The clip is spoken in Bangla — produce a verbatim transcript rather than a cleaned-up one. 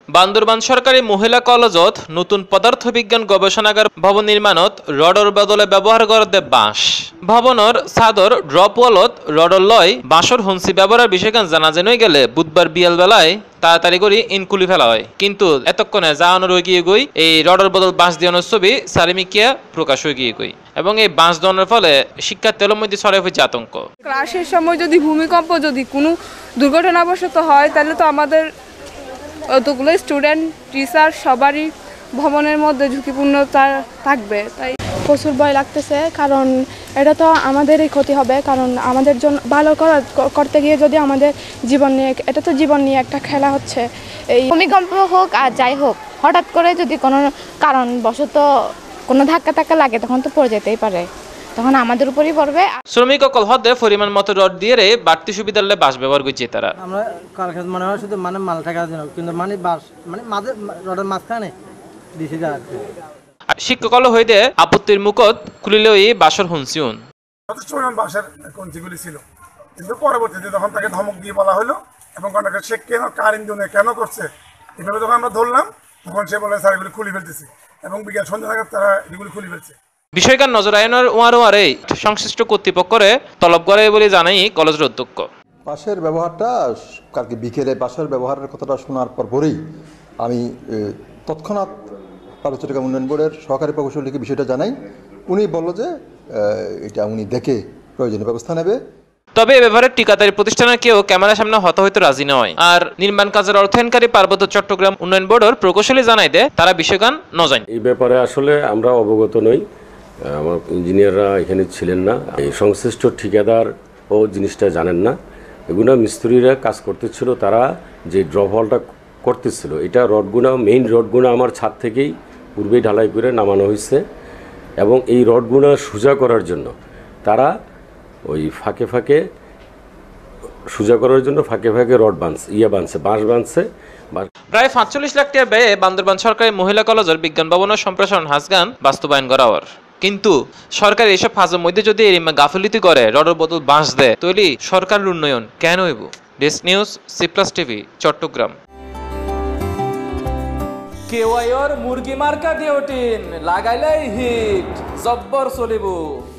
বান্দরবান সরকারি মহিলা কলেজত নতুন পদার্থ বিজ্ঞান গবেষণাগার ভবন নির্মাণত রডর বদলে ব্যবহার করতে বাঁশ ভবনের ছাদর ড্রপ ওয়ালত রডর লয় বাঁশর হুন্সি ব্যবহারের বিষয়গান জানা জেনই গেলে বুধবার বিয়াল বেলায় তাড়াতাড়ি করে ইনকুলি ফেলা হয়, কিন্তু এতক্ষণে জাহানোর হয়ে গিয়ে গই এই রডর বদল বাঁশ দিয়ানোর ছবি সারিমিকিয়া প্রকাশ হয়ে গিয়ে গই এবং এই বাঁশ দেওয়ানোর ফলে শিক্ষার্থীদের মধ্যে ছড়িয়ে হয়েছে আতঙ্ক। ক্লাসের সময় যদি ভূমিকম্প যদি কোনো দুর্ঘটনাবশত হয় তাহলে তো আমাদের অতগুলো স্টুডেন্ট টিচার সবারই ভবনের মধ্যে ঝুঁকিপূর্ণতা থাকবে, তাই প্রচুর ভয় লাগতেছে। কারণ এটা তো আমাদেরই ক্ষতি হবে, কারণ আমাদের জন্য ভালো করা করতে গিয়ে যদি আমাদের জীবন নিয়ে, এটা তো জীবন নিয়ে একটা খেলা হচ্ছে। এই ভূমিকম্প হোক আর যাই হোক, হঠাৎ করে যদি কোনো কারণবশত কোনো ধাক্কা ধাক্কা লাগে তখন তো পড়ে যেতেই পারে, তখন আমাদের উপরই পড়বে। শ্রমিক অকল হদে পরিমাণ মতো রড দিয়ে রে বাড়তি সুবিধার বাস ব্যবহার করছে তারা। আমরা কারখানা মনে হয় শুধু মানে মাল টাকার জন্য, কিন্তু মানে বাস মানে মাঝে রডের মাঝখানে দিছে যা শিক্ষকল হইতে আপত্তির মুখত খুলিলেও এই বাসর হুনসিউন যথেষ্ট পরিমাণ বাসের কঞ্চিগুলি ছিল, কিন্তু পরবর্তীতে যখন তাকে ধমক দিয়ে বলা হলো এবং কন্ট্রাক্টর সে কেন কার ইঞ্জিনে কেন করছে এভাবে যখন আমরা ধরলাম, তখন সে বলে স্যার এগুলি খুলে ফেলতেছি এবং বিকেল সন্ধ্যা নাগাদ তারা এগুলি খুলে ফেলছে। বিষয়কার নজর আয়নার ওয়ার ওয়ারে সংশ্লিষ্ট কর্তৃপক্ষরে তলব করে বলে জানাই কলেজের অধ্যক্ষ। বাঁশের ব্যবহারটা কালকে বিকেলে বাঁশের ব্যবহারের কথাটা শোনার পর পরেই আমি তৎক্ষণাৎ পার্বত্য চট্টগ্রাম উন্নয়ন বোর্ডের সহকারী প্রকৌশলীকে বিষয়টা জানাই। উনি বলল যে এটা উনি দেখে প্রয়োজনীয় ব্যবস্থা নেবে। তবে এ ব্যাপারে ঠিকাদারি প্রতিষ্ঠানের কেউ ক্যামেরার সামনে হত হইতে রাজি নয়। আর নির্মাণ কাজের অর্থায়নকারী পার্বত্য চট্টগ্রাম উন্নয়ন বোর্ডের প্রকৌশলী জানাই দে তারা বিষয়গান ন জানেন। এই ব্যাপারে আসলে আমরা অবগত নই, আমার ইঞ্জিনিয়াররা এখানে ছিলেন না, এই সংশ্লিষ্ট ঠিকাদার ও জিনিসটা জানেন না। এগুলো মিস্ত্রিরা কাজ করতেছিল, তারা যে ড্রপ হলটা করতেছিল এটা রডগুনা মেইন রডগুনা আমার ছাদ থেকেই পূর্বেই ঢালাই করে নামানো হয়েছে এবং এই রডগুনা সোজা করার জন্য তারা ওই ফাঁকে ফাঁকে সোজা করার জন্য ফাঁকে ফাঁকে রড বাঁধছে ইয়ে বাঁধছে বাঁশ বাঁধছে। প্রায় পাঁচচল্লিশ লাখ টাকা ব্যয়ে বান্দরবান সরকারি মহিলা কলেজের বিজ্ঞান ভবনের সম্প্রসারণ হাসগান বাস্তবায়ন করা হওয়ার, কিন্তু সরকার এইসব ফাজের মধ্যে যদি এরিমা গাফিলতি করে রডের বদল বাঁশ দেয় তৈরি সরকারের উন্নয়ন কেন হইব? Desk news, C plus TV, Chittagong. কেওয়াইর মুরগি মার্কা দিওটিন লাগাইলেই হিট জব্বর চলিব।